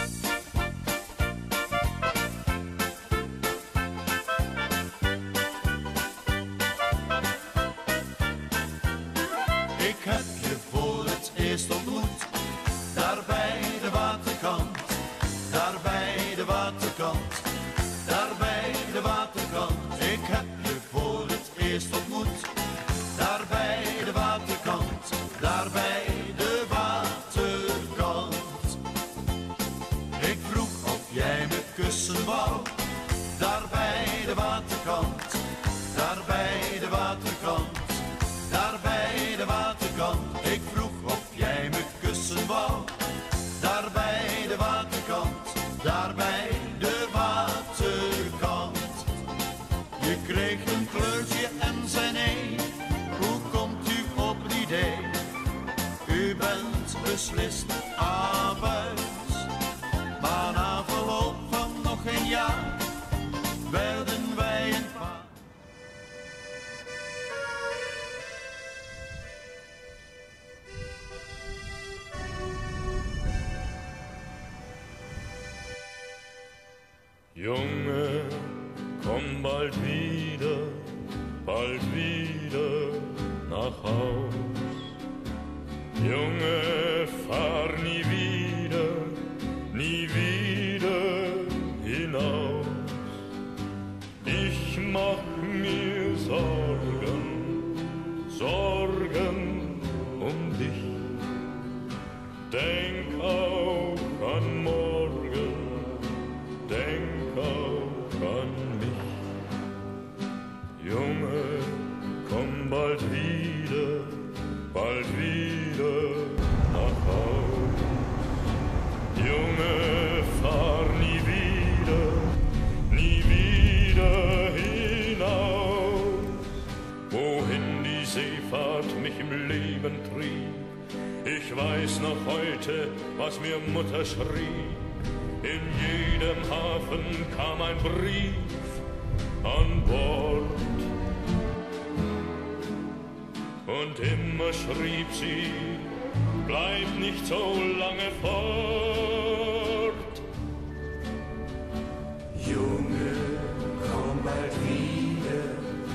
Ik heb je voor het eerst ontmoet, daar bij de waterkant, daar bij de waterkant, daar bij de waterkant. Ik heb je voor het eerst ontmoet, daar bij de waterkant, daar bij de waterkant. Ik vroeg of jij me kussen wou, daar bij de waterkant, daar bij de waterkant. Daar bij de waterkant, ik vroeg of jij me kussen wou. Daar bij de waterkant, daar bij de waterkant. Je kreeg een kleurtje en zei nee, hoe komt u op het idee? U bent beslist abuis, maar na verloop van nog een jaar werden wij een paar. Junge, komm bald wieder nach Haus. Junge, fahr nie wieder hinaus. Ich mach mir Sorgen um dich. Denk auch an morgen, denk auch an mich. Junge, komm bald wieder nach Haus. Junge, fahr nie wieder hinaus. Wohin die Seefahrt mich im Leben trieb, ich weiß noch heute, was mir Mutter schrieb. In jedem Hafen kam ein Brief an Bord. Und immer schrieb sie, bleib nicht so lange fort. Junge, komm bald wieder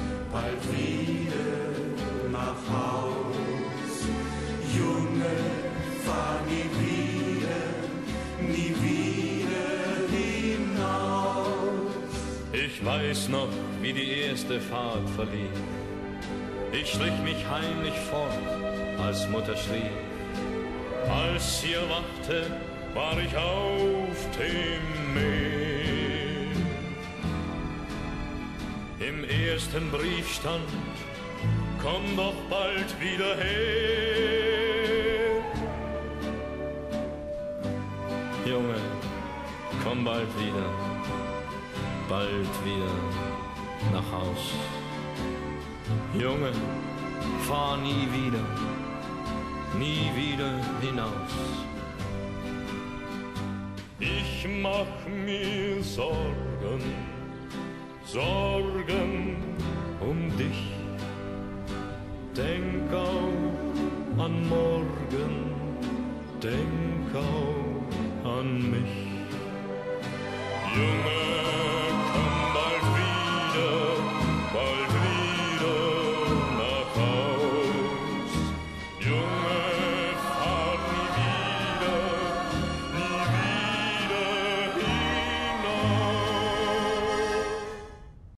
nach Haus. Junge, fahr nie wieder hinaus. Ich weiß noch, wie die erste Fahrt verlief. Ich schlich mich heimlich fort, als Mutter schlief. Als sie erwachte, war ich auf dem Meer. Im ersten Brief stand, komm doch bald wieder her. Junge, komm bald wieder nach Haus. Junge, fahr nie wieder hinaus. Ich mach mir Sorgen um dich. Denk auch an morgen, denk auch